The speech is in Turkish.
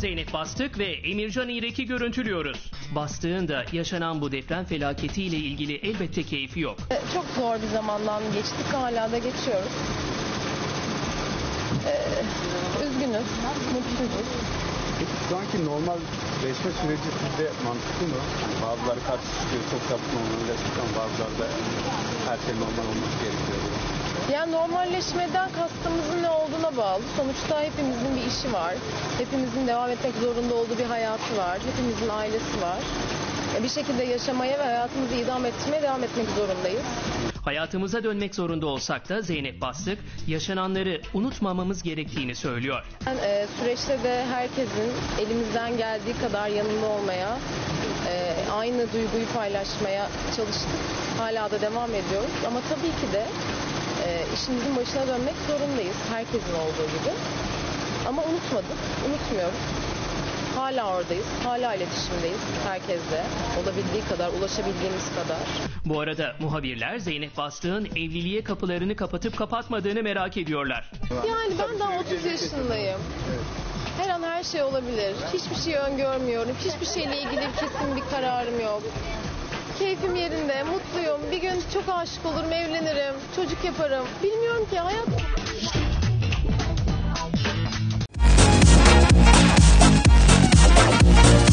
Zeynep Bastık ve Emircan İrek'i görüntülüyoruz. Bastık'ın da yaşanan bu deprem felaketiyle ilgili elbette keyfi yok. Çok zor bir zamandan geçtik, hala da geçiyoruz. Üzgünüz, mutsuzuz. Peki şu anki normalleşme süreci sizce mantıklı mı? Bazıları karşı çıkıyor, çok çabuk normalleşmiş ama bazıları da her şey normal olması gerekiyor. Yani normalleşmeden kastımızın ne olduğuna bağlı. Sonuçta hepimizin bir işi var. Hepimizin devam etmek zorunda olduğu bir hayatı var. Hepimizin ailesi var. Bir şekilde yaşamaya ve hayatımızı idame ettirmeye devam etmek zorundayız. Hayatımıza dönmek zorunda olsak da Zeynep Bastık yaşananları unutmamamız gerektiğini söylüyor. Süreçte de herkesin elimizden geldiği kadar yanında olmaya, aynı duyguyu paylaşmaya çalıştık. Hala da devam ediyoruz. Ama tabii ki de işimizin başına dönmek zorundayız. Herkesin olduğu gibi. Ama unutmadık, unutmuyoruz. Hala oradayız, hala iletişimdeyiz herkesle. Olabildiği kadar, ulaşabildiğimiz kadar. Bu arada muhabirler Zeynep Bastık'ın evliliğe kapılarını kapatıp kapatmadığını merak ediyorlar. Yani ben daha 30 yaşındayım. Her an her şey olabilir. Hiçbir şey öngörmüyorum. Hiçbir şeyle ilgili kesin bir kararım yok. Keyfim yerinde, mutluyum. Bir gün çok aşık olurum, evlenirim, çocuk yaparım. Bilmiyorum ki, hayat...